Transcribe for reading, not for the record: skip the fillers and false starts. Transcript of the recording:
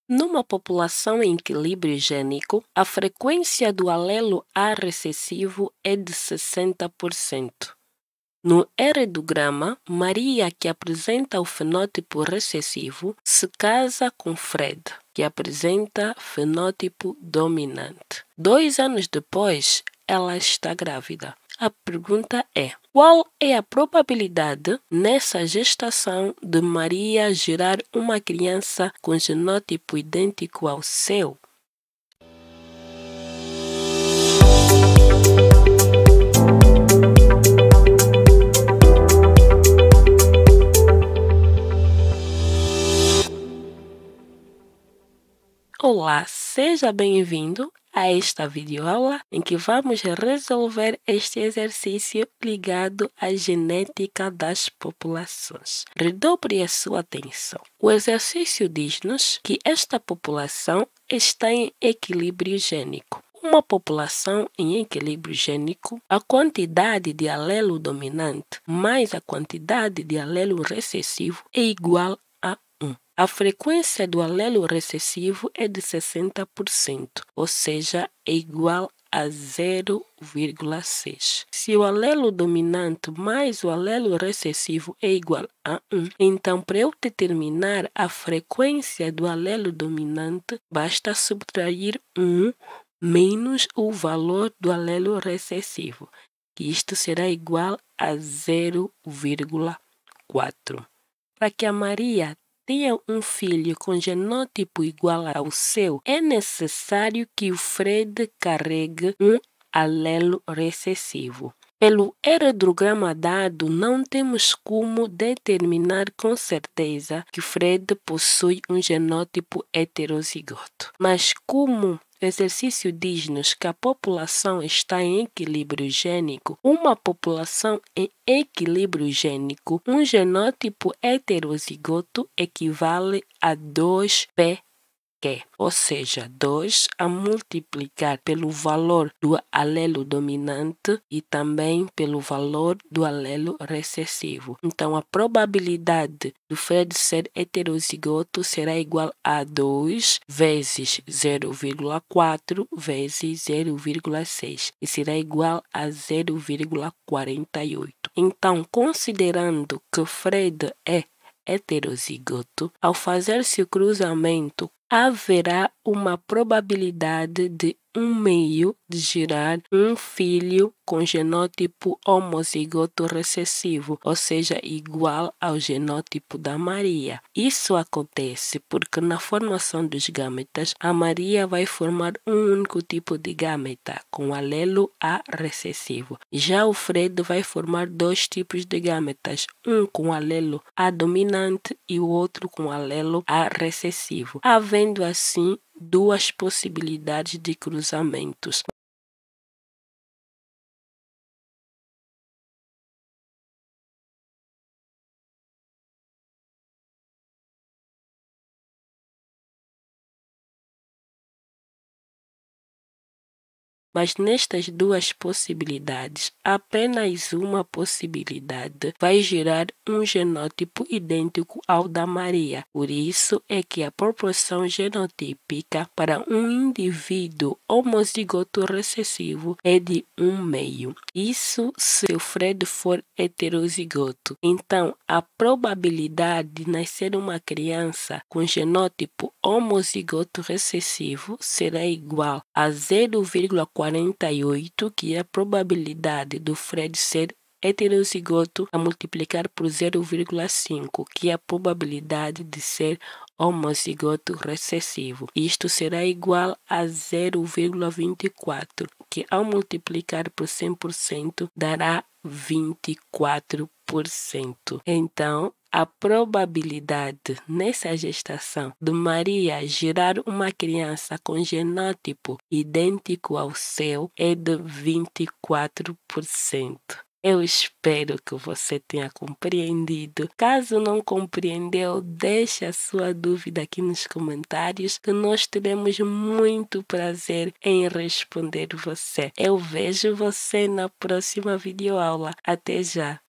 Numa população em equilíbrio gênico, a frequência do alelo A recessivo é de 60%. No heredograma, Maria, que apresenta o fenótipo recessivo, se casa com Fred, que apresenta fenótipo dominante. 2 anos depois, ela está grávida. A pergunta é: qual é a probabilidade nessa gestação de Maria gerar uma criança com genótipo idêntico ao seu? Olá, seja bem-vindo a esta videoaula em que vamos resolver este exercício ligado à genética das populações. Redobre a sua atenção. O exercício diz-nos que esta população está em equilíbrio gênico. Uma população em equilíbrio gênico, a quantidade de alelo dominante mais a quantidade de alelo recessivo é igual a 1. A frequência do alelo recessivo é de 60%, ou seja, é igual a 0,6. Se o alelo dominante mais o alelo recessivo é igual a 1, então para eu determinar a frequência do alelo dominante, basta subtrair 1 menos o valor do alelo recessivo, que isto será igual a 0,4. Para que a Maria tenha um filho com genótipo igual ao seu, é necessário que o Fred carregue um alelo recessivo. Pelo heredograma dado, não temos como determinar com certeza que Fred possui um genótipo heterozigoto. Mas como o exercício diz-nos que a população está em equilíbrio gênico, uma população em equilíbrio gênico, um genótipo heterozigoto equivale a 2p, ou seja, 2 a multiplicar pelo valor do alelo dominante e também pelo valor do alelo recessivo. Então, a probabilidade do Fred ser heterozigoto será igual a 2 vezes 0,4 vezes 0,6 e será igual a 0,48. Então, considerando que Fred é heterozigoto, ao fazer-se o cruzamento, haverá uma probabilidade de 1/2 de gerar um filho com genótipo homozigoto recessivo, ou seja, igual ao genótipo da Maria. Isso acontece porque na formação dos gametas, a Maria vai formar um único tipo de gameta, com alelo A recessivo. Já o Fred vai formar 2 tipos de gametas, um com alelo A dominante e o outro com alelo A recessivo, havendo assim 2 possibilidades de cruzamentos. Mas nestas 2 possibilidades, apenas uma possibilidade vai gerar um genótipo idêntico ao da Maria. Por isso é que a proporção genotípica para um indivíduo homozigoto recessivo é de 1/2. Isso se o Fred for heterozigoto. Então, a probabilidade de nascer uma criança com genótipo homozigoto recessivo será igual a 0,48, que é a probabilidade do Fred ser heterozigoto, a multiplicar por 0,5, que é a probabilidade de ser homozigoto recessivo. Isto será igual a 0,24, que ao multiplicar por 100% dará 24%. Então, a probabilidade nessa gestação de Maria gerar uma criança com genótipo idêntico ao seu é de 24%. Eu espero que você tenha compreendido. Caso não compreendeu, deixe a sua dúvida aqui nos comentários, que nós teremos muito prazer em responder você. Eu vejo você na próxima videoaula. Até já!